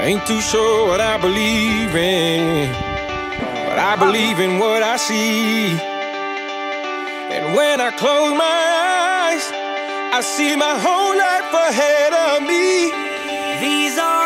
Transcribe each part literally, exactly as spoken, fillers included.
ain't too sure what I believe in, but I believe in what I see. And when I close my eyes, I see my whole life ahead of me. These are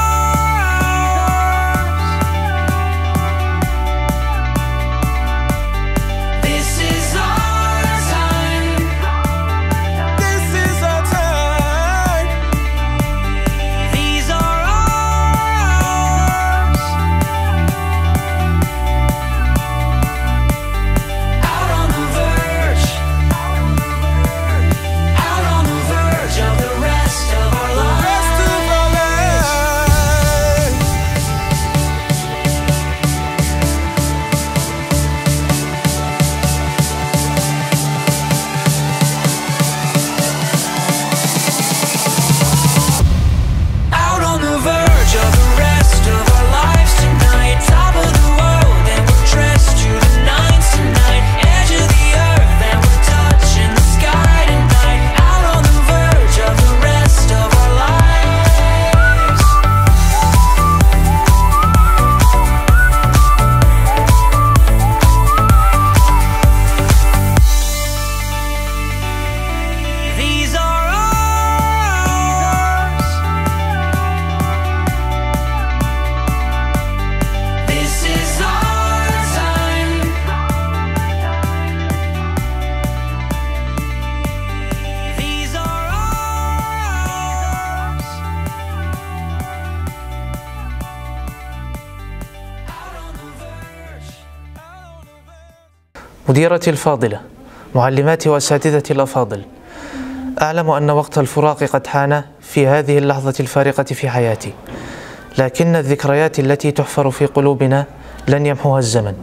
مديرتي الفاضلة، معلماتي وأساتذتي الأفاضل، أعلم أن وقت الفراق قد حان في هذه اللحظة الفارقة في حياتي، لكن الذكريات التي تحفر في قلوبنا لن يمحوها الزمن.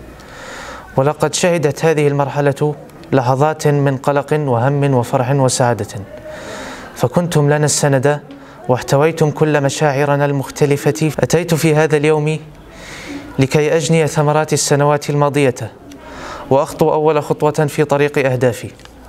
ولقد شهدت هذه المرحلة لحظات من قلق وهم وفرح وسعادة، فكنتم لنا السند واحتويتم كل مشاعرنا المختلفة. أتيت في هذا اليوم لكي أجني ثمرات السنوات الماضية وأخطو أول خطوة في طريق أهدافي.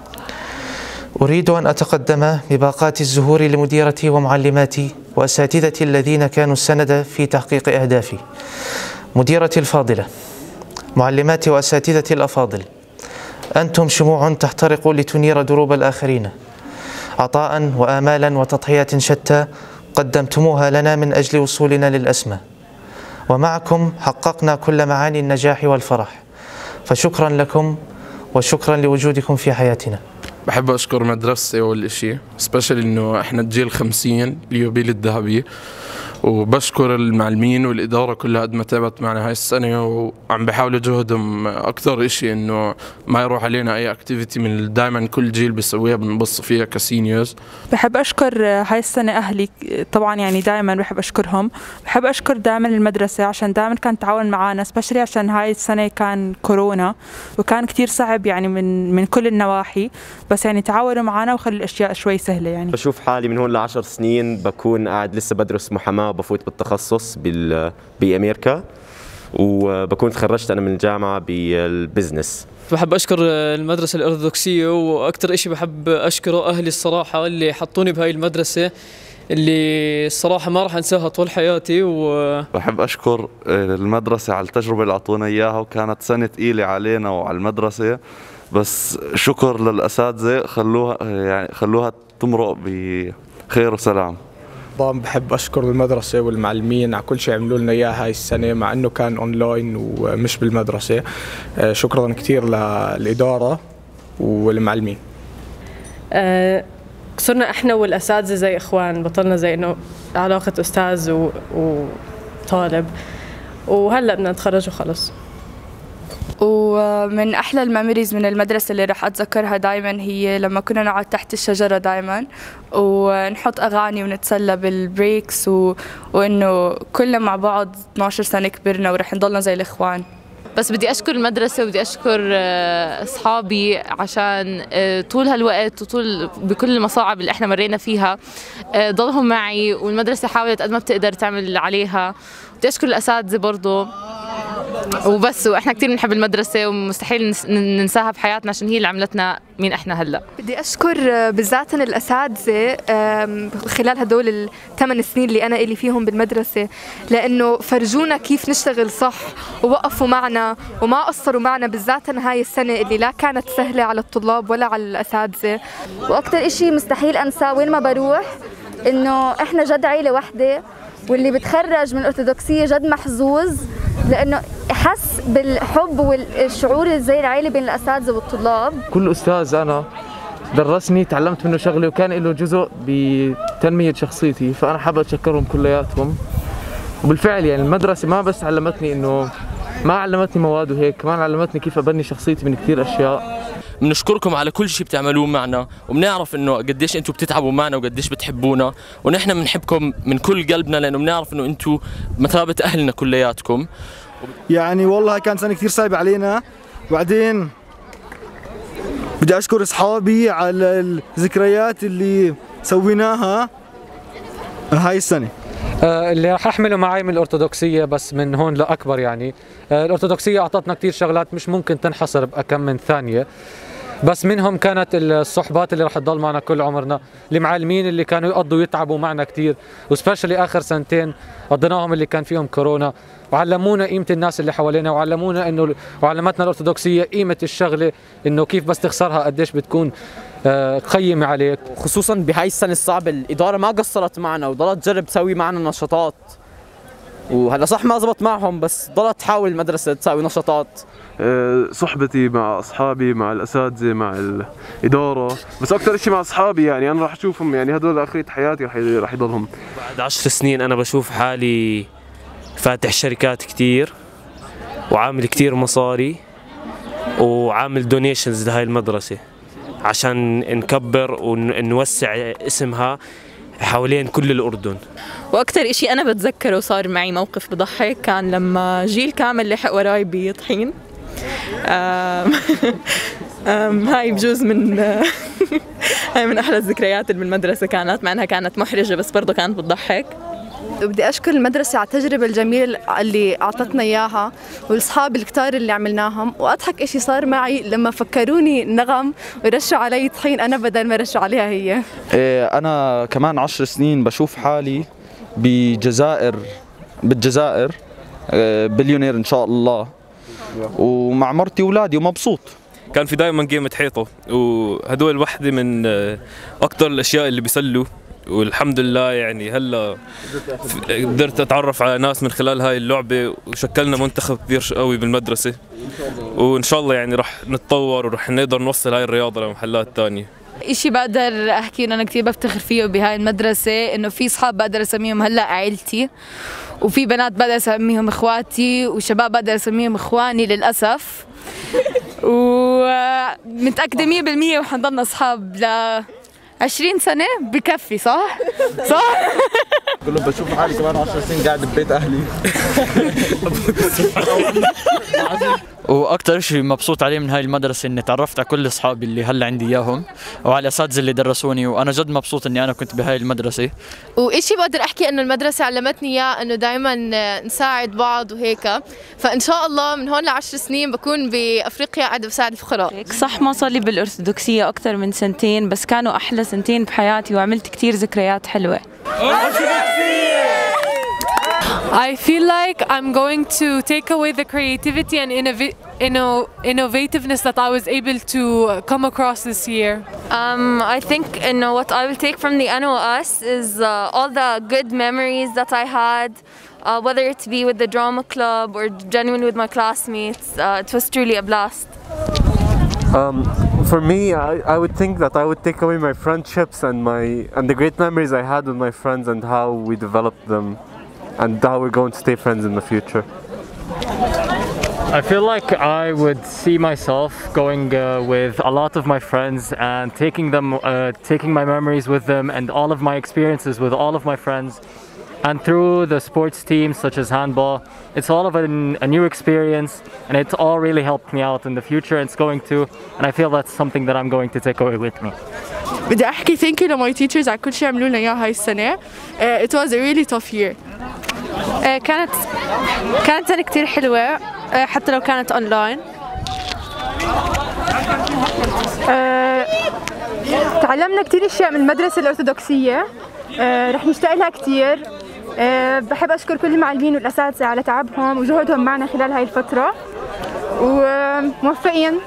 أريد أن أتقدم بباقات الزهور لمديرتي ومعلماتي وأساتذتي الذين كانوا السند في تحقيق أهدافي. مديرتي الفاضلة، معلماتي وأساتذتي الأفاضل، أنتم شموع تحترق لتنير دروب الآخرين، عطاء وآمالا وتضحيات شتى قدمتموها لنا من أجل وصولنا للأسمى، ومعكم حققنا كل معاني النجاح والفرح، فشكرا لكم وشكرا لوجودكم في حياتنا. بحب أشكر مدرستي أول إشي، سبيشال إنه إحنا الجيل خمسين اليوبيل الذهبي، وبشكر المعلمين والإدارة كلها قد ما تعبت معنا هاي السنة، وعم بحاولوا جهدهم أكثر إشي إنه ما يروح علينا أي أكتيفيتي من دائما كل جيل بيسويها بنبص فيها كسينيورز. بحب أشكر هاي السنة أهلي طبعا، يعني دائما بحب أشكرهم. بحب أشكر دائما المدرسة عشان دائما كانت تعاون معنا، سبيشلي عشان هاي السنة كان كورونا وكان كتير صعب يعني من من كل النواحي، بس يعني تعاونوا معنا وخلوا الأشياء شوي سهلة. يعني بشوف حالي من هون لعشر سنين بكون قاعد لسه بدرس محاماة وبفوت بالتخصص بال بأمريكا، وبكون تخرجت أنا من الجامعة بالبزنس. بحب أشكر المدرسة الأرثوذكسية، وأكثر إشي بحب أشكره أهلي الصراحة اللي حطوني بهاي المدرسة اللي الصراحة ما راح أنساها طول حياتي. و بحب أشكر المدرسة على التجربة اللي أعطونا إياها، وكانت سنة ثقيلة علينا وعلى المدرسة، بس شكر للأساتذة خلوها يعني خلوها تمرق بخير وسلام. طبعا بحب أشكر المدرسة والمعلمين على كل شيء عملوا لنا إياه هاي السنة، مع إنه كان أونلاين ومش بالمدرسة. شكرا كثير للإدارة والمعلمين. أه صرنا إحنا والأساتذة زي إخوان، بطلنا زي إنه علاقة أستاذ وطالب، وهلأ بدنا نتخرج وخلص. ومن أحلى الميموريز من المدرسة اللي راح أتذكرها دايما هي لما كنا نقعد تحت الشجرة دايما ونحط أغاني ونتسلى بالبريكس، و... وإنه كلنا مع بعض اثنعش سنة كبرنا ورح نضلنا زي الإخوان. بس بدي أشكر المدرسة وبدي أشكر أصحابي عشان طول هالوقت وطول بكل المصاعب اللي إحنا مرينا فيها ضلهم معي، والمدرسة حاولت قد ما بتقدر تعمل عليها. بدي أشكر الأساتذة برضو. وبس. واحنا كثير بنحب المدرسه ومستحيل ننساها بحياتنا عشان هي اللي عملتنا مين احنا هلا. بدي اشكر بالذات الاساتذه خلال هدول الثمان سنين اللي انا الي فيهم بالمدرسه، لانه فرجونا كيف نشتغل صح ووقفوا معنا وما قصروا معنا، بالذات هاي السنه اللي لا كانت سهله على الطلاب ولا على الاساتذه. واكثر شيء مستحيل انساه وين ما بروح انه احنا جد عيله وحده، واللي بتخرج من الارثوذكسيه جد محظوظ لانه حس بالحب والشعور زي العيله بين الاساتذه والطلاب. كل استاذ انا درسني تعلمت منه شغله وكان له جزء بتنميه شخصيتي، فانا حابب اتشكرهم كلياتهم. وبالفعل يعني المدرسه ما بس علمتني انه ما علمتني مواد وهيك، كمان علمتني كيف ابني شخصيتي من كثير اشياء. بنشكركم على كل شيء بتعملوه معنا، وبنعرف انه قديش انتم بتتعبوا معنا وقديش بتحبونا، ونحن بنحبكم من كل قلبنا لانه بنعرف انه انتم مثابه اهلنا كلياتكم. يعني والله كانت سنه كثير صعبه علينا، وبعدين بدي اشكر اصحابي على الذكريات اللي سويناها هاي السنه. آه اللي راح احمله معي من الارثوذكسيه بس من هون لاكبر يعني، آه الارثوذكسيه اعطتنا كثير شغلات مش ممكن تنحصر بكم من ثانيه، بس منهم كانت الصحبات اللي راح تضل معنا كل عمرنا، المعلمين اللي كانوا يقضوا يتعبوا معنا كثير، وسبيشلي اخر سنتين قضيناهم اللي كان فيهم كورونا، وعلمونا قيمه الناس اللي حوالينا، وعلمونا انه وعلمتنا الارثوذكسيه قيمه الشغله، انه كيف بس تخسرها قديش بتكون قيمة عليك. خصوصا بهاي السنة الصعبة الإدارة ما قصرت معنا وضلت تجرب تسوي معنا نشاطات، وهلا صح ما زبط معهم بس ضلت تحاول المدرسة تسوي نشاطات. صحبتي مع أصحابي مع الأساتذة مع الإدارة، بس أكثر شيء مع أصحابي، يعني أنا راح أشوفهم يعني هدول آخرية حياتي راح راح يضلهم. بعد عشر سنين أنا بشوف حالي فاتح شركات كتير وعامل كتير مصاري وعامل دونيشنز لهاي المدرسة عشان نكبر ونوسع اسمها حوالين كل الأردن. وأكثر إشي أنا بتذكره صار معي موقف بضحك، كان لما جيل كامل لحق وراي بطحين. أم أم هاي بجوز من هاي من أحلى الذكريات اللي بالمدرسة كانت، مع أنها كانت محرجة بس برضه كانت بتضحك. بدي أشكر المدرسة على التجربة الجميلة اللي أعطتنا إياها، والأصحاب الكتار اللي عملناهم. وأضحك إشي صار معي لما فكروني نغم ويرشوا علي طحين أنا بدل ما يرشوا عليها هي. إيه أنا كمان عشر سنين بشوف حالي بجزائر بالجزائر بليونير إن شاء الله، ومع مرتي وأولادي ومبسوط. كان في دائما جيمة حيطة، وهدول واحدة من أكثر الأشياء اللي بيسلوا، والحمد لله يعني هلا قدرت اتعرف على ناس من خلال هاي اللعبه، وشكلنا منتخب كثير قوي بالمدرسه، وان شاء الله يعني راح نتطور ورح نقدر نوصل هاي الرياضه لمحلات ثانيه. إشي بقدر أحكي إنه أنا كثير بفتخر فيه بهاي المدرسة، إنه في أصحاب بقدر أسميهم هلا عائلتي، وفي بنات بقدر أسميهم إخواتي، وشباب بقدر أسميهم إخواني للأسف، ومتأكدة مية بالمية وحنضلنا أصحاب ل عشرين سنة بكفي. صح؟ صح؟ كله بشوف حالي كمان عشر سنين قاعد ببيت أهلي. واكثر شيء مبسوط عليه من هاي المدرسه اني تعرفت على كل اصحابي اللي هلا عندي اياهم، وعلى الاساتذه اللي درسوني، وانا جد مبسوط اني انا كنت بهاي المدرسه. وإشي بقدر احكي انه المدرسه علمتني اياه انه دائما نساعد بعض وهيك، فان شاء الله من هون لعشر سنين بكون بافريقيا قاعده بساعد الفقراء. صح ما صار لي بالارثوذكسيه اكثر من سنتين، بس كانوا احلى سنتين بحياتي وعملت كثير ذكريات حلوه. I feel like I'm going to take away the creativity and innov- inno- innovativeness that I was able to come across this year. Um, I think you know, what I will take from the N O S is uh, all the good memories that I had, uh, whether it be with the drama club or genuinely with my classmates. Uh, it was truly a blast. Um, for me, I, I would think that I would take away my friendships and my and the great memories I had with my friends and how we developed them, and how we're going to stay friends in the future. I feel like I would see myself going uh, with a lot of my friends and taking them, uh, taking my memories with them and all of my experiences with all of my friends. And through the sports teams such as handball, it's all of a, a new experience, and it's all really helped me out in the future. It's going to, and I feel that's something that I'm going to take away with me. بدي أحكي thank you to my teachers على كل شيء عملوا لنا إياه هاي السنة. It was a really tough year. آه كانت كانت سنة كتير حلوة، آه حتى لو كانت أونلاين. آه تعلمنا كتير أشياء من المدرسة الأرثوذكسية، آه رح نشتاق لها كتير. أه بحب أشكر كل المعلمين والأساتذة على تعبهم وجهدهم معنا خلال هاي الفترة، وموفقين.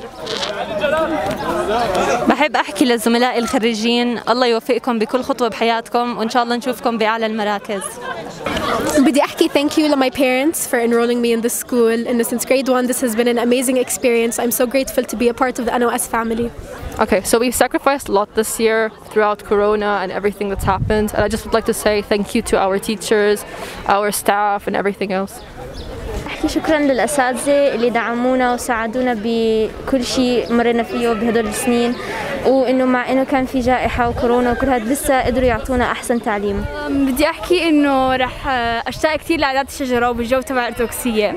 بحب أحكي للزملاء الخريجين الله يوفقكم بكل خطوة بحياتكم، وإن شاء الله نشوفكم بأعلى المراكز. بدي أحكي thank you to my parents for enrolling me in this school. And since grade one, this has been an amazing experience. I'm so grateful to be a part of the N O S family. Okay, so we've sacrificed a lot this year throughout Corona and everything that's happened. And I just would like to say thank you to our teachers, our staff, and everything else. أحكي شكرا للأساتذة اللي دعمونا وساعدونا بكل شيء مرينا فيه بهدول السنين، وإنه مع إنه كان في جائحة وكورونا وكل هذا لسه قدروا يعطونا أحسن تعليم. بدي أحكي إنه رح أشتاق كثير لعادات الشجرة وبالجو تبع الأرثوذكسية،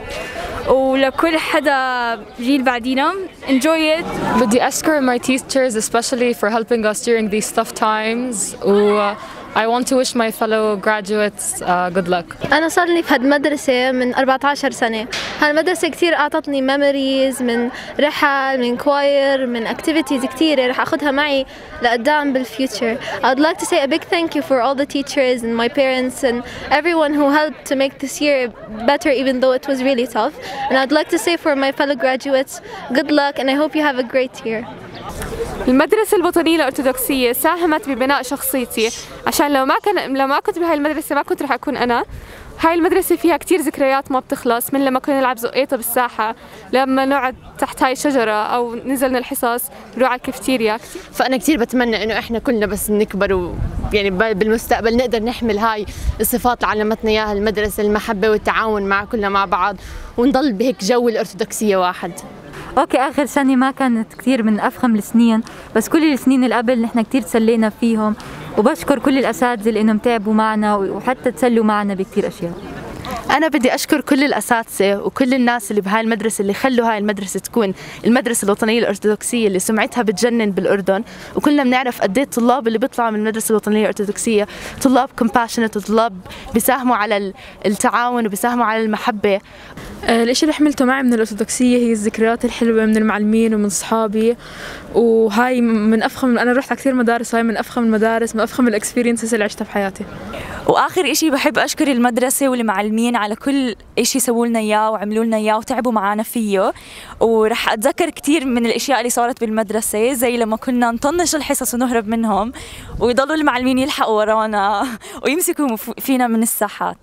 ولكل حدا جيل بعدينا enjoy it. بدي أشكر my teachers especially for helping us during these tough times. و I want to wish my fellow graduates uh, good luck. أنا صار لي في هالمدرسة من أربعة عشر سنة. هالمدرسة كتير أعطتني memories من رحل، من choir، من activities كتيرة رح أخذها معي لقدام بالfuture. I'd like to say a big thank you for all the teachers and my parents and everyone who helped to make this year better even though it was really tough. And I'd like to say for my fellow graduates good luck and I hope you have a great year. المدرسة الوطنية الأرثوذكسية ساهمت ببناء شخصيتي، عشان لو ما كان لو ما كنت بهاي المدرسة ما كنت رح أكون أنا. هاي المدرسة فيها كتير ذكريات ما بتخلص، من لما كنا نلعب زقيطة بالساحة، لما نقعد تحت هاي الشجرة، أو نزلنا الحصص نروح على الكافتيريا. فأنا كتير بتمنى إنه إحنا كلنا بس نكبر و يعني بالمستقبل نقدر نحمل هاي الصفات اللي علمتنا إياها المدرسة، المحبة والتعاون مع كلنا مع بعض، ونضل بهيك جو الأرثوذكسية واحد. اوكي اخر سنه ما كانت كثير من افخم السنين، بس كل السنين اللي قبل نحن كثير تسلينا فيهم، وبشكر كل الاساتذه لانهم تعبوا معنا وحتى تسلوا معنا بكثير اشياء. أنا بدي أشكر كل الأساتذة وكل الناس اللي بهاي المدرسة اللي خلوا هاي المدرسة تكون المدرسة الوطنية الأرثوذكسية اللي سمعتها بتجنن بالأردن، وكلنا بنعرف قد ايه الطلاب اللي بيطلعوا من المدرسة الوطنية الأرثوذكسية طلاب compassionate وطلاب بيساهموا على التعاون وبيساهموا على المحبة. الاشي اللي حملته معي من الأرثوذكسية هي الذكريات الحلوة من المعلمين ومن صحابي، وهاي من أفخم، أنا رحت على كثير مدارس، هاي من أفخم المدارس، من أفخم الإكسبيرينسز اللي عشتها بحياتي. وآخر إشي بحب أشكر المدرسة والمعلمين على كل إشي سووا لنا إياه وعملوا لنا إياه وتعبوا معنا فيه، ورح أتذكر كثير من الأشياء اللي صارت بالمدرسة، زي لما كنا نطنش الحصص ونهرب منهم ويضلوا المعلمين يلحقوا ورانا ويمسكوا فينا من الساحات.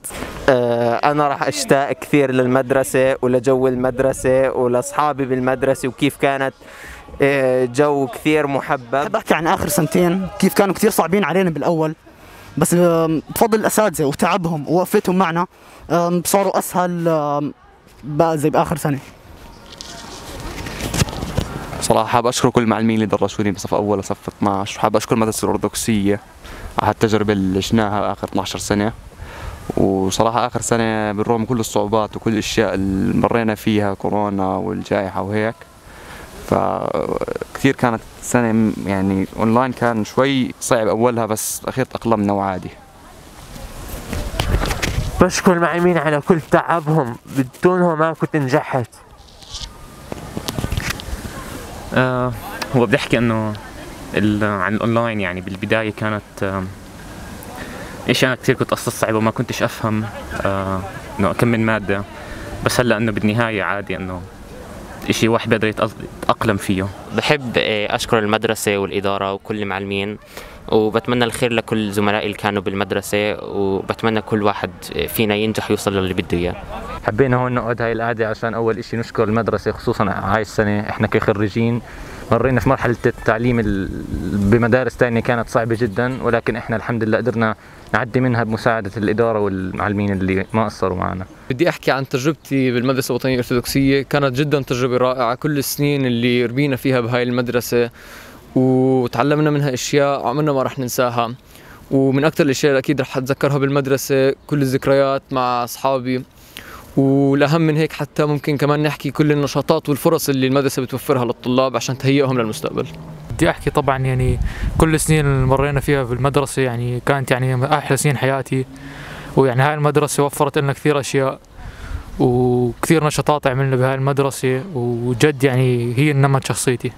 أنا راح أشتاق كثير للمدرسة ولجو المدرسة ولأصحابي بالمدرسة وكيف كانت جو كثير محبب. بحب أحكي عن آخر سنتين كيف كانوا كثير صعبين علينا بالأول، بس بفضل الأساتذة وتعبهم ووقفتهم معنا صاروا أسهل بقى زي بآخر سنة. صراحة حاب أشكر كل المعلمين اللي درسوني بصف أول وصف اثني عشر، وحاب أشكر المدرسة الأرثوذكسية على التجربة اللي عشناها آخر اثني عشر سنة. وصراحة آخر سنة بالرغم من كل الصعوبات وكل الأشياء اللي مرينا فيها كورونا والجائحة وهيك، فكثير كانت سنة يعني أونلاين كان شوي صعب أولها، بس أخير تأقلمنا وعادي. بشكر المعلمين على كل تعبهم، بدونهم ما كنت نجحت. آه هو بدي أحكي إنه عن الأونلاين، يعني بالبداية كانت آه اشياء كثير كنت استصعب وما كنتش افهم آه انه كم من ماده، بس هلا انه بالنهايه عادي انه اشي واحد بيقدر يتاقلم فيه. بحب اشكر المدرسه والاداره وكل المعلمين، وبتمنى الخير لكل زملائي اللي كانوا بالمدرسه، وبتمنى كل واحد فينا ينجح ويوصل للي بده اياه. حبينا هون نقعد هاي القعده عشان اول اشي نشكر المدرسه، خصوصا هاي السنه احنا كخريجين مرينا في مرحله التعليم بمدارس ثانيه كانت صعبه جدا، ولكن احنا الحمد لله قدرنا نعدي منها بمساعده الاداره والمعلمين اللي ما قصروا معنا. بدي احكي عن تجربتي بالمدرسه الوطنيه الارثوذكسيه، كانت جدا تجربه رائعه، كل السنين اللي ربينا فيها بهاي المدرسه وتعلمنا منها اشياء عمرنا ما رح ننساها. ومن اكثر الاشياء اللي اكيد رح اتذكرها بالمدرسه كل الذكريات مع اصحابي، والاهم من هيك حتى ممكن كمان نحكي كل النشاطات والفرص اللي المدرسه بتوفرها للطلاب عشان تهيئهم للمستقبل. بدي احكي طبعا يعني كل السنين اللي مرينا فيها بالمدرسه يعني كانت يعني احلى سنين حياتي، ويعني هاي المدرسة وفرت لنا كثير أشياء وكثير نشاطات عملنا بهاي المدرسة، وجد يعني هي النمط شخصيتي.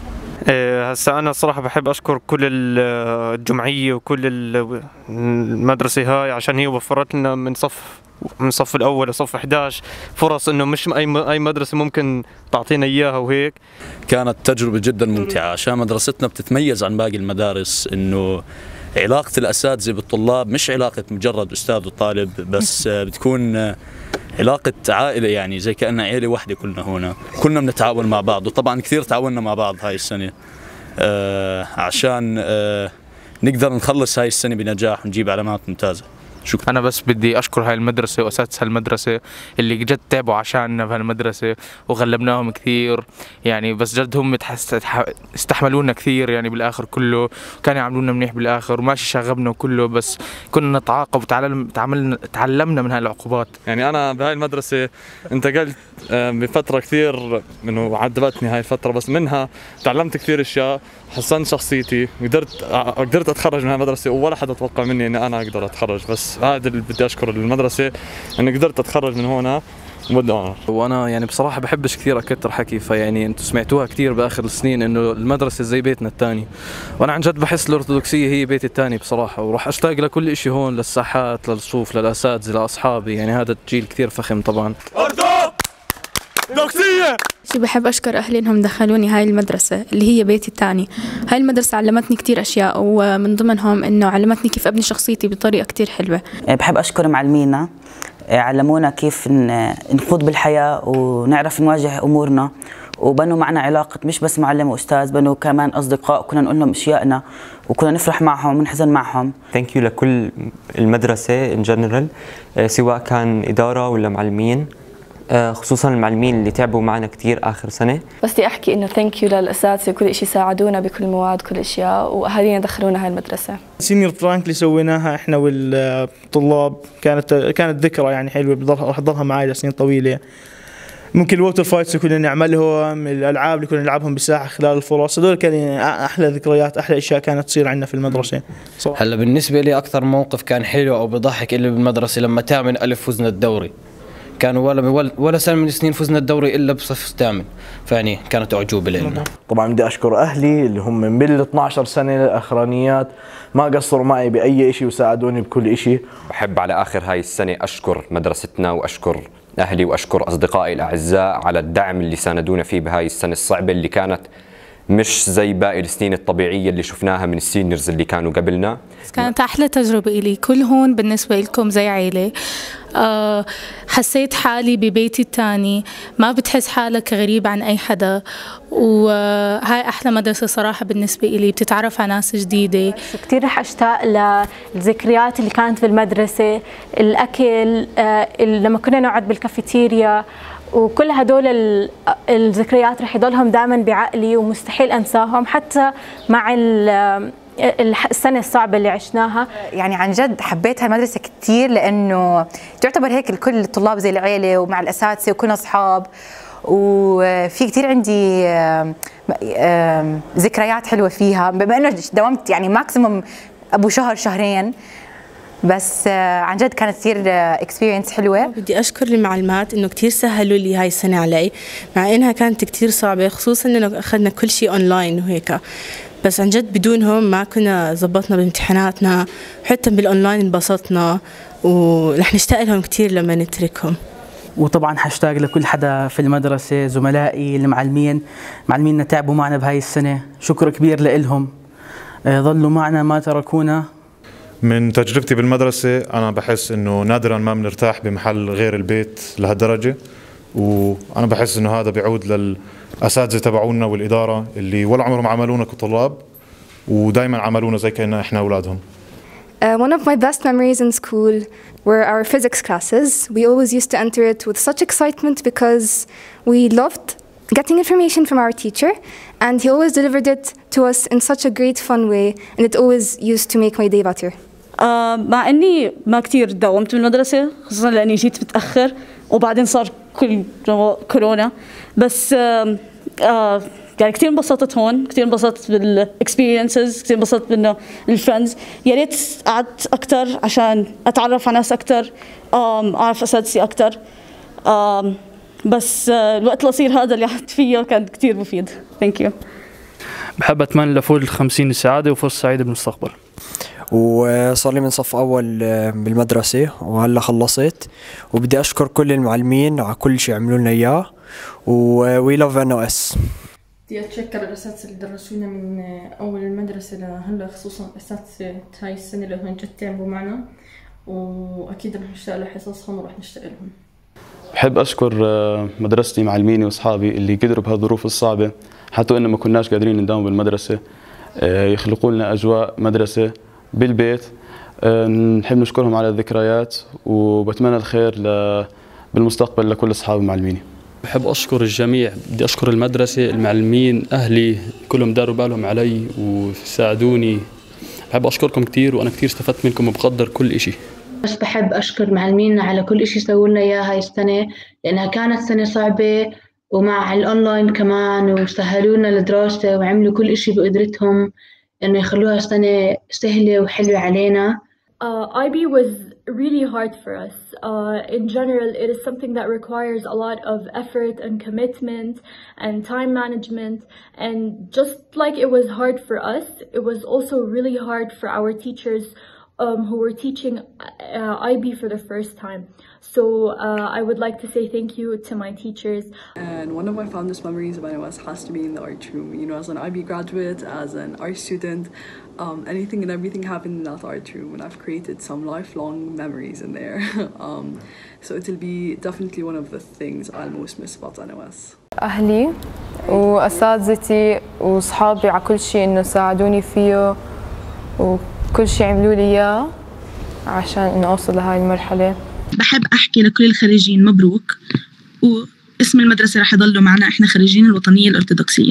هسا أنا صراحة بحب أشكر كل الجمعية وكل المدرسة هاي عشان هي وفرت لنا من صف من الصف الأول لصف إحدى عشر فرص إنه مش أي أي مدرسة ممكن تعطينا إياها، وهيك كانت تجربة جدا ممتعة عشان مدرستنا بتتميز عن باقي المدارس إنه علاقة الأساتذة بالطلاب مش علاقة مجرد أستاذ وطالب بس، بتكون علاقة عائلة يعني زي كأننا عائلة واحدة كلنا هنا، كلنا بنتعاون مع بعض، وطبعا كثير تعاوننا مع بعض هاي السنة آه عشان آه نقدر نخلص هاي السنة بنجاح ونجيب علامات ممتازة. شكرا. أنا بس بدي أشكر هاي المدرسة وأساتذة هالمدرسة اللي جد تعبوا عشاننا بهالمدرسة وغلبناهم كثير يعني، بس جد هم استحملونا كثير يعني بالآخر كله، كانوا يعاملونا منيح بالآخر وماشي شاغبنا وكله، بس كنا نتعاقب وتعلمنا تعلمنا من هاي العقوبات. يعني أنا بهاي المدرسة انتقلت بفترة كثير منه عذبتني هاي الفترة، بس منها تعلمت كثير أشياء، حسنت شخصيتي، قدرت قدرت أتخرج من هاي المدرسة ولا حدا توقع مني إني أنا أقدر أتخرج، بس هذا اللي بدي أشكر المدرسة إني قدرت أتخرج من هنا وبدي أنا. وأنا يعني بصراحة بحبش كثير أكتر حكي، فيعني أنتم سمعتوها كثير بآخر السنين إنه المدرسة زي بيتنا الثاني، وأنا عن جد بحس الأرثوذكسية هي بيتي الثاني بصراحة، وراح أشتاق لكل إشي هون، للساحات، للصوف، للأساتذة، لأصحابي، يعني هذا الجيل كثير فخم طبعا. أرثوذكسية شي بحب أشكر أهلي إنهم دخلوني هاي المدرسة اللي هي بيتي الثاني. هاي المدرسة علمتني كتير أشياء، ومن ضمنهم إنه علمتني كيف أبني شخصيتي بطريقة كتير حلوة. بحب أشكر معلمينا، علمونا كيف نخوض بالحياة ونعرف نواجه أمورنا، وبنوا معنا علاقة مش بس معلم وأستاذ، بنوا كمان أصدقاء، كنا نقول لهم أشيائنا وكنا نفرح معهم ونحزن معهم. ثانك يو لكل المدرسة إن جنرال، سواء كان إدارة ولا معلمين، خصوصا المعلمين اللي تعبوا معنا كثير آخر سنة. بس بدي أحكي إنه ثانك يو للأساتذة وكل شيء ساعدونا بكل المواد كل الأشياء، وأهالينا دخلونا هاي المدرسة. سينيور برانك اللي سويناها إحنا والطلاب كانت كانت ذكرى يعني حلوة، راح تضلها معي لسنين طويلة. ممكن الووتر فايتس اللي كنا نعملهم، الألعاب اللي كنا نلعبهم بالساحة خلال الفرص، هذول كانوا أحلى ذكريات، أحلى أشياء كانت تصير عندنا في المدرسة. هلا بالنسبة لي أكثر موقف كان حلو أو بضحك اللي بالمدرسة لما تامن ألف فزنا الدوري. كانوا ولا ولا سنة من السنين فزنا الدوري إلا بصف الثامن، فيعني كانت أعجوبة لنا. طبعا بدي أشكر أهلي اللي هم من بال اثنعش سنة الأخرانيات ما قصروا معي بأي شيء وساعدوني بكل شيء. بحب على آخر هاي السنة أشكر مدرستنا وأشكر أهلي وأشكر أصدقائي الأعزاء على الدعم اللي ساندونا فيه بهاي السنة الصعبة اللي كانت مش زي باقي السنين الطبيعية اللي شفناها من السينيورز اللي كانوا قبلنا. كانت أحلى تجربة إلي، كل هون بالنسبة لكم زي عيلة. أه حسيت حالي ببيتي الثاني، ما بتحس حالك غريب عن أي حدا، وهاي أحلى مدرسة صراحة بالنسبة إلي، بتتعرف على ناس جديدة. كتير رح أشتاق للذكريات اللي كانت بالمدرسة، الأكل، أه لما كنا نقعد بالكافيتيريا، وكل هدول الذكريات رح يضلهم دائما بعقلي ومستحيل أنساهم حتى مع السنة الصعبة اللي عشناها. يعني عن جد حبيت هالمدرسة كتير، لأنه تعتبر هيك الكل الطلاب زي العيلة، ومع الأساتذة وكنا أصحاب، وفي كتير عندي ذكريات حلوة فيها، بما أنه دومت يعني ماكسيموم أبو شهر شهرين، بس عن جد كانت كثير اكسبيرينس حلوه. بدي اشكر المعلمات انه كثير سهلوا لي هاي السنه علي، مع انها كانت كثير صعبه، خصوصا انه اخذنا كل شيء اونلاين وهيك، بس عن جد بدونهم ما كنا زبطنا بامتحاناتنا، وحتى بالاونلاين انبسطنا، ورح نشتاق لهم كثير لما نتركهم. وطبعا حاشتاق لكل حدا في المدرسه، زملائي المعلمين، معلمينا تعبوا معنا بهاي السنه، شكر كبير لهم، ظلوا معنا ما تركونا. من تجربتي بالمدرسة أنا بحس إنه نادراً ما بنرتاح بمحل غير البيت لهالدرجة، وأنا بحس إنه هذا بيعود للأساتذة تبعونا والإدارة اللي ولا عمرهم عملونا كطلاب، ودائماً عملونا زي كأننا إحنا أولادهم. Uh, one of my best memories in school were our physics classes. We always used to enter it with such excitement because we loved getting information from our teacher, and he always delivered it to us in such a great fun way, and it always used to make my day better. آه مع اني ما كثير داومت بالمدرسه، خصوصا لاني جيت متاخر وبعدين صار كل كورونا، بس آه آه يعني كثير انبسطت هون، كثير انبسطت بالاكسبيرينسز، كثير انبسطت بانه الفريندز. يا ريت قعدت اكثر عشان اتعرف على ناس اكثر، اعرف اساتذتي اكثر. بس الوقت القصير هذا اللي قعدت فيه كان كثير مفيد. ثانك يو. بحب اتمنى لفوق الخمسين السعاده وفرصه سعيده بالمستقبل. وصار لي من صف أول بالمدرسة وهلا خلصت، وبدي أشكر كل المعلمين على كل شيء عملوا لنا إياه، وي لاف إن أو إس. بدي أتشكر الأساتذة اللي درسونا من أول المدرسة لهلا، خصوصا الأساتذة هاي السنة اللي هون جد تعبوا معنا، وأكيد رح نشتاق لحصصهم ورح نشتاق لهم. بحب أشكر مدرستي، معلميني وأصحابي اللي قدروا بهالظروف الصعبة حتى إنه ما كناش قادرين نداوم بالمدرسة يخلقوا لنا أجواء مدرسة بالبيت. نحب نشكرهم على الذكريات، وبتمنى الخير بالمستقبل لكل أصحابي ومعلميني. بحب أشكر الجميع، بدي أشكر المدرسة، المعلمين، أهلي، كلهم داروا بالهم علي وساعدوني. بحب أشكركم كثير، وأنا كثير استفدت منكم وبقدر كل إشي. بس بحب أشكر معلمينا على كل إشي سووا لنا إياه هاي السنة، لأنها كانت سنة صعبة، ومع الأونلاين كمان وسهلوا لنا الدراسة وعملوا كل إشي بقدرتهم إنه يخلوها سنة سهلة وحلوة علينا. Uh, I B was really hard for us. Uh, in general, it is something that requires a lot of effort and commitment and time management. And just like it was hard for us, it was also really hard for our teachers um, who were teaching uh, I B for the first time. So uh, I would like to say thank you to my teachers. And one of my fondest memories of N O S has to be in the art room. You know, as an I B graduate, as an art student, um, anything and everything happened in that art room, and I've created some lifelong memories in there. um, so it'll be definitely one of the things I'll most miss about N O S. أهلي وأساتذتي وصحابي على كل شيء إنه ساعدوني فيه، وكل شيء عملوا لي إياه عشان إنه أوصل لهاي المرحلة. بحب أحكي لكل الخريجين مبروك، واسم المدرسة رح يضلوا معنا، إحنا خريجين الوطنية الأرثوذكسية.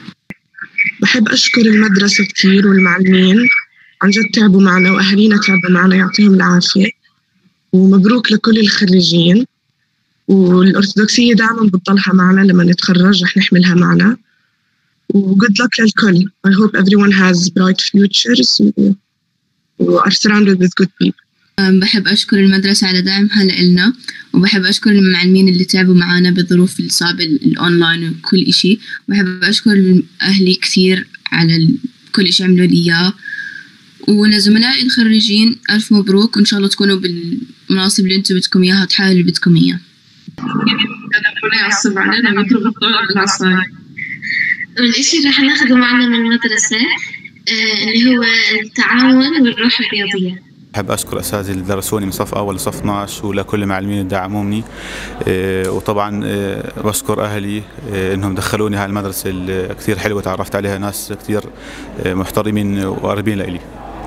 بحب أشكر المدرسة كتير والمعلمين، عن جد تعبوا معنا وأهالينا تعبوا معنا، يعطيهم العافية. ومبروك لكل الخريجين، والأرثوذكسية دائما بتضلها معنا، لما نتخرج رح نحملها معنا. وجود لك للكل. I hope everyone has bright futures و are surrounded with good people. بحب أشكر المدرسة على دعمها لنا، وبحب أشكر المعلمين اللي تعبوا معنا بالظروف الصعبة الأونلاين وكل إشي. وبحب أشكر أهلي كثير على كل إشي عملوا لي إياه. ولزملائي الخريجين ألف مبروك، وإن شاء الله تكونوا بالمناصب اللي أنتم بدكم إياها، تحاولوا اللي بدكم إياه. ربنا يعصب علينا ويضرب الضوء بالعصاية. والإشي اللي رح ناخده معنا من المدرسة اللي هو التعاون والروح الرياضية. بحب أشكر الأساتذة اللي درسوني من صف أول لصف اثني عشر، ولكل المعلمين اللي دعموني. وطبعا بشكر أهلي إنهم دخلوني هاي المدرسة اللي كثير حلوة، تعرفت عليها ناس كثير محترمين وقريبين لإلي.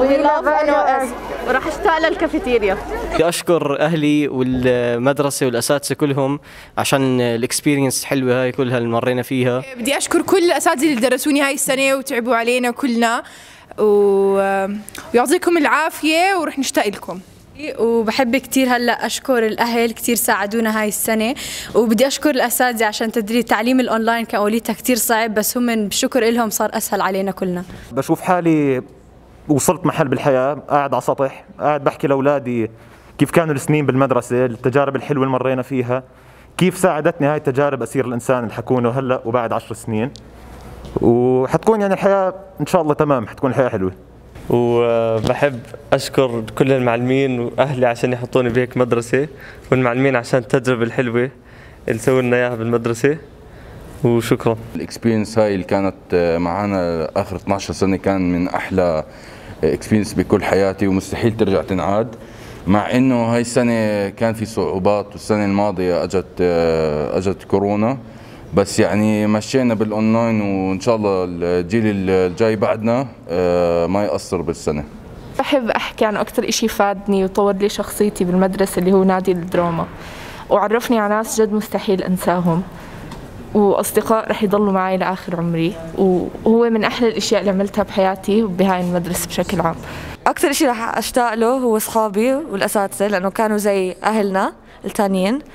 وراح اشتاق للكافيتيريا. بدي أشكر أهلي والمدرسة والأساتذة كلهم عشان الإكسبيرينس حلوة هاي كلها اللي مرينا فيها. بدي أشكر كل الأساتذة اللي درسوني هاي السنة وتعبوا علينا كلنا، ويعطيكم العافية ورح نشتاق لكم. وبحب كتير هلا اشكر الاهل، كتير ساعدونا هاي السنه. وبدي اشكر الاساتذه عشان تدري التعليم الاونلاين كان اوليتها كتير صعب، بس هم بشكر لهم صار اسهل علينا كلنا. بشوف حالي وصلت محل بالحياه، قاعد على سطح، قاعد بحكي لاولادي كيف كانوا السنين بالمدرسه، التجارب الحلوه اللي مرينا فيها، كيف ساعدتني هاي التجارب اسير الانسان اللي حكونه هلا وبعد عشر سنين. وحتكون يعني الحياه ان شاء الله تمام، حتكون الحياه حلوه. وبحب أشكر كل المعلمين وأهلي عشان يحطوني بهيك مدرسة، والمعلمين عشان التجربة الحلوة اللي سووا لنا إياها بالمدرسة. وشكرا. الإكسبيرينس هاي اللي كانت معنا آخر اثني عشر سنة كان من أحلى إكسبيرينس بكل حياتي، ومستحيل ترجع تنعاد. مع إنه هاي السنة كان في صعوبات، والسنة الماضية أجت أجت كورونا، بس يعني مشينا بالاونلاين، وان شاء الله الجيل الجاي بعدنا ما يأثر بالسنه. بحب احكي عن اكثر شيء فادني وطور لي شخصيتي بالمدرسه اللي هو نادي الدراما، وعرفني على ناس جد مستحيل انساهم، واصدقاء رح يضلوا معي لاخر عمري، وهو من احلى الاشياء اللي عملتها بحياتي وبهاي المدرسه بشكل عام. اكثر شيء رح اشتاق له هو اصحابي والاساتذه، لانه كانوا زي اهلنا الثانيين.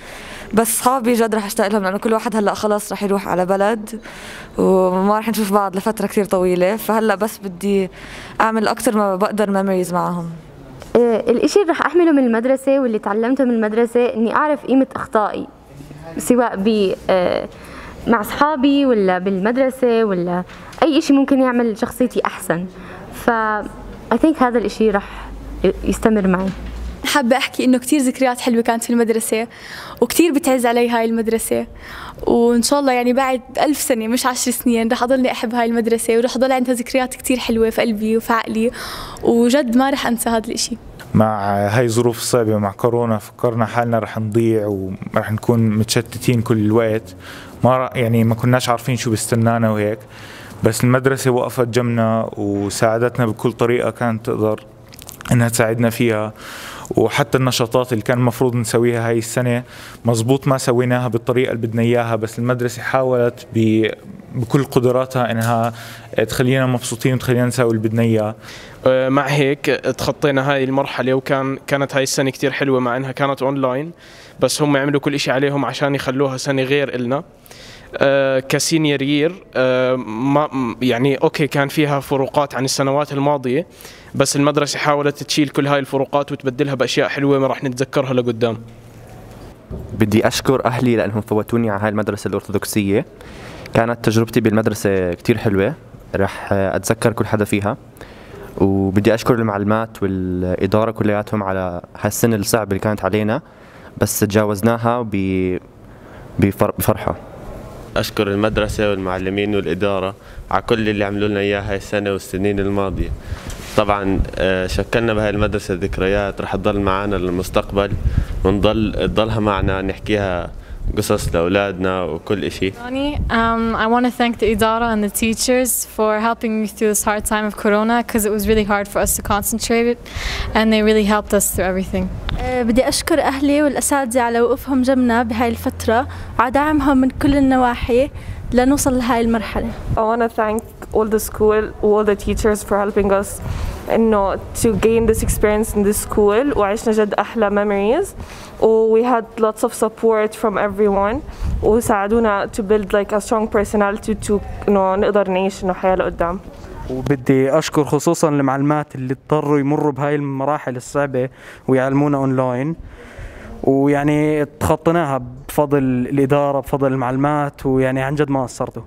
بس صحابي جد رح اشتاق لهم لأنه كل واحد هلا خلص رح يروح على بلد وما رح نشوف بعض لفترة كتير طويلة، فهلا بس بدي أعمل أكتر ما بقدر ميموريز معهم. الإشي اللي رح أحمله من المدرسة واللي تعلمته من المدرسة إني أعرف قيمة أخطائي، سواء ب مع أصحابي ولا بالمدرسة ولا أي إشي ممكن يعمل شخصيتي أحسن. ف I think هذا الإشي رح يستمر معي. حابة أحكي إنه كتير ذكريات حلوة كانت في المدرسة وكتير بتعز علي هاي المدرسة، وإن شاء الله يعني بعد ألف سنة مش عشر سنين رح أضلني أحب هاي المدرسة ورح أضل عندها ذكريات كتير حلوة في قلبي وفي عقلي، وجد ما رح أنسى هذا الإشي. مع هاي الظروف الصعبة ومع كورونا فكرنا حالنا رح نضيع ورح نكون متشتتين كل الوقت، ما يعني ما كناش عارفين شو بيستنانا وهيك، بس المدرسة وقفت جنبنا وساعدتنا بكل طريقة كانت تقدر انها تساعدنا فيها. وحتى النشاطات اللي كان المفروض نسويها هاي السنة مزبوط ما سويناها بالطريقة اللي بدنا اياها، بس المدرسة حاولت بكل قدراتها انها تخلينا مبسوطين وتخلينا نسوي اللي بدنا اياه. مع هيك تخطينا هاي المرحلة وكان كانت هاي السنة كتير حلوة مع انها كانت اونلاين، بس هم عملوا كل اشي عليهم عشان يخلوها سنة غير إلنا. آه كسينيور يير آه ما يعني اوكي كان فيها فروقات عن السنوات الماضية، بس المدرسة حاولت تشيل كل هاي الفروقات وتبدلها بأشياء حلوة ما راح نتذكرها لقدام. بدي أشكر أهلي لأنهم فوتوني على هاي المدرسة الأرثوذكسية، كانت تجربتي بالمدرسة كتير حلوة، راح أتذكر كل حدا فيها. وبدي أشكر المعلمات والإدارة كلياتهم على هالسنة الصعبة اللي كانت علينا، بس تجاوزناها بفرحة. أشكر المدرسة والمعلمين والإدارة على كل اللي عملوا لنا إياه هاي السنة والسنين الماضية. طبعا شكلنا بهاي المدرسة ذكريات رح تضل معنا للمستقبل ونضل تضلها معنا نحكيها قصص لأولادنا وكل إشي. Um, I want to thank the إدارة and the teachers for helping me through this hard time of Corona because it was really hard for us to concentrate and they really helped us through everything. بدي أشكر أهلي والأساتذة على وقوفهم جنبنا بهاي الفترة وعلى دعمهم من كل النواحي لنوصل لهاي المرحلة. I want to thank all the school, all the teachers for helping us إنه to gain this experience in this school وعشنا جد أحلى memories. We had lots of support from everyone وساعدونا to build like a strong personality to إنه نقدر نعيش إنه حياة لقدام. وبدي أشكر خصوصا المعلمات اللي اضطروا يمروا بهاي المراحل الصعبة ويعلمونا أونلاين، ويعني تخطيناها بفضل الإدارة بفضل المعلمات، ويعني عن جد ما قصرتوا.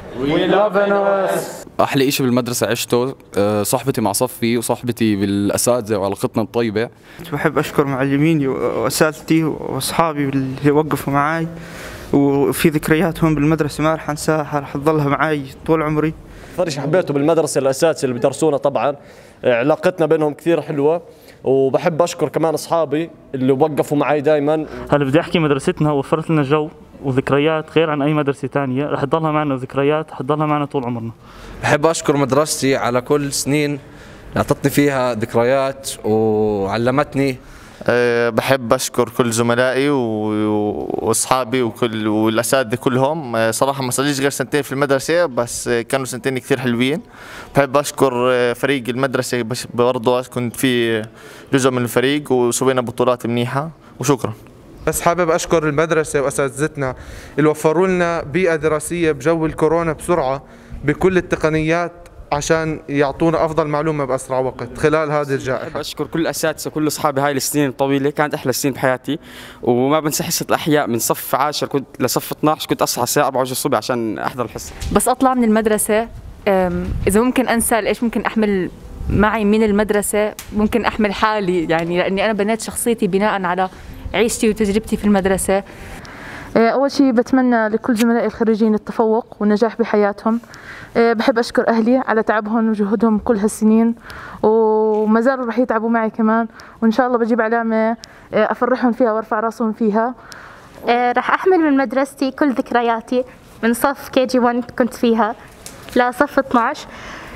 أحلى إشي بالمدرسة عشته صحبتي مع صفي وصحبتي بالأساتذة وعلاقتنا الطيبة. بحب أشكر معلميني وأساتذتي وأصحابي اللي وقفوا معي، وفي ذكرياتهم بالمدرسة ما رح أنساها، رح تظلها معي طول عمري. أكثر شيء حبيته بالمدرسة الأساتذة اللي بدرسونا، طبعا علاقتنا بينهم كثير حلوة، وبحب أشكر كمان أصحابي اللي وقفوا معي دائما. هلا بدي أحكي مدرستنا وفرت لنا جو وذكريات غير عن أي مدرسة تانية، رح تضلها معنا وذكريات رح تضلها معنا طول عمرنا. بحب أشكر مدرستي على كل سنين أعطتني فيها ذكريات وعلمتني. أه بحب أشكر كل زملائي وأصحابي وكل والأساتذة كلهم. صراحة ما صليش غير سنتين في المدرسة، بس كانوا سنتين كثير حلوين. بحب أشكر فريق المدرسة برضه، كنت في جزء من الفريق وسوينا بطولات منيحة، وشكرا. بس حابب أشكر المدرسة وأساتذتنا اللي وفروا لنا بيئة دراسية بجو الكورونا بسرعة بكل التقنيات عشان يعطونا أفضل معلومة بأسرع وقت خلال هذه الجائحة. بحب أشكر كل الأساتذة وكل أصحابي هاي السنين الطويلة، كانت أحلى سنين بحياتي، وما بنسى حصة الأحياء من صف عاشر كنت لصف اثنعش كنت أصحى الساعة أربعة الصبح عشان أحضر الحصة. بس أطلع من المدرسة إذا ممكن أنسى إيش ممكن أحمل معي من المدرسة، ممكن أحمل حالي يعني، لأني أنا بنيت شخصيتي بناء على عيشتي وتجربتي في المدرسة. أول شيء بتمنى لكل زملائي الخريجين التفوق والنجاح بحياتهم. بحب أشكر أهلي على تعبهم وجهودهم كل هالسنين، وما زالوا رح يتعبوا معي كمان، وإن شاء الله بجيب علامة أفرحهم فيها وأرفع راسهم فيها. رح أحمل من مدرستي كل ذكرياتي من صف كي جي واحد كنت فيها لصف اثنعش،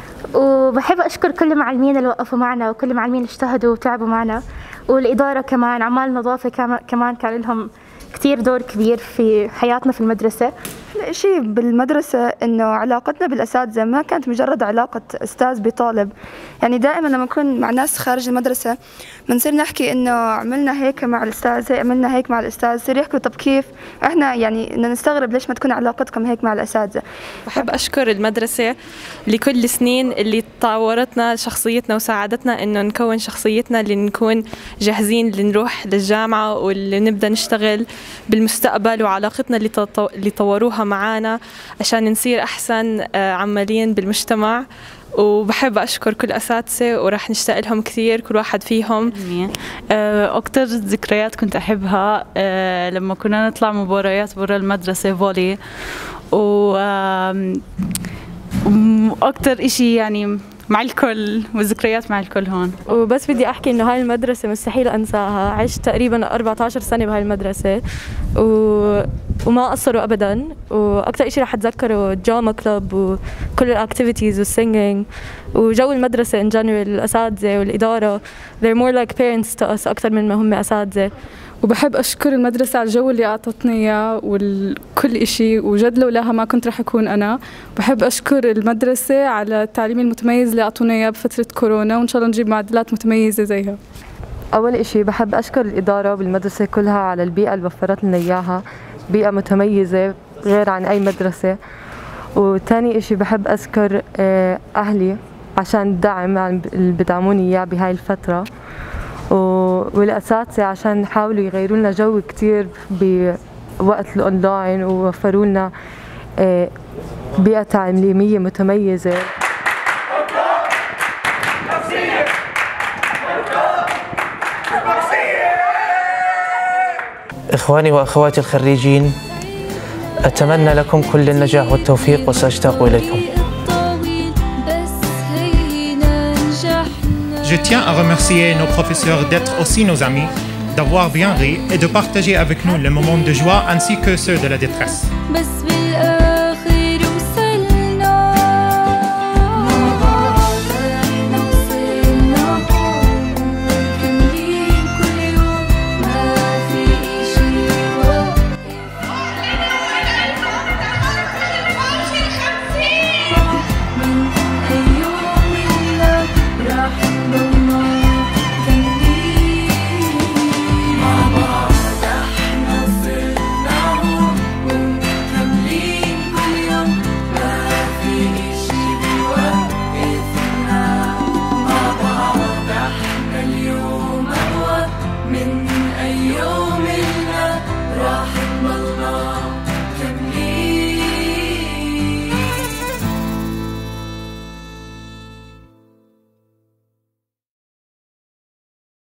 وبحب أشكر كل المعلمين اللي وقفوا معنا وكل المعلمين اللي اجتهدوا وتعبوا معنا، والإدارة كمان عمال نظافة كمان كان لهم كتير دور كبير في حياتنا في المدرسة. شيء بالمدرسة إنه علاقتنا بالأساتذة ما كانت مجرد علاقة أستاذ بطالب، يعني دائما لما نكون مع ناس خارج المدرسة بنصير نحكي إنه عملنا هيك مع الأستاذة، عملنا هيك مع الأستاذ، يصير يحكوا طب كيف إحنا يعني إنه نستغرب ليش ما تكون علاقتكم هيك مع الأساتذة. بحب أشكر المدرسة لكل السنين اللي طورتنا شخصيتنا وساعدتنا إنه نكون شخصيتنا اللي نكون جاهزين لنروح للجامعة واللي نبدأ نشتغل بالمستقبل، وعلاقتنا اللي اللي طوروها معنا عشان نصير أحسن عمالين بالمجتمع. وبحب أشكر كل أساتذة وراح نشتاق لهم كثير كل واحد فيهم. أكتر ذكريات كنت أحبها لما كنا نطلع مباريات برا المدرسة فولي، وأكتر إشي يعني مع الكل والذكريات مع الكل هون. وبس بدي أحكي إنه هاي المدرسة مستحيل أنساها، عشت تقريبا أربعة عشر سنة بهاي المدرسة و... وما قصروا أبدا. وأكتر إشي رح أتذكره الدراما كلوب وكل الأكتيفيتيز والسينجينج وجو المدرسة in general، الأساتذة والإدارة they're more like parents to us أكتر من ما هم أساتذة. وبحب أشكر المدرسة على الجو اللي أعطتني إياه وكل إشي، وجد لولاها ما كنت رح أكون أنا. بحب أشكر المدرسة على التعليم المتميز اللي أعطونا إياه بفترة كورونا، وإن شاء الله نجيب معدلات متميزة زيها. أول إشي بحب أشكر الإدارة بالمدرسة كلها على البيئة اللي وفرت لنا إياها، بيئة متميزة غير عن أي مدرسة. وتاني إشي بحب أشكر أهلي عشان الدعم اللي بدعموني إياه بهاي الفترة، والأساتذة عشان يحاولوا يغيروا لنا جو كتير بوقت الأونلاين ووفروا لنا بيئة تعليمية متميزة. إخواني وأخواتي الخريجين، أتمنى لكم كل النجاح والتوفيق وسأشتاق إليكم. Je tiens à remercier nos professeurs d'être aussi nos amis, d'avoir bien ri et de partager avec nous les moments de joie ainsi que ceux de la détresse.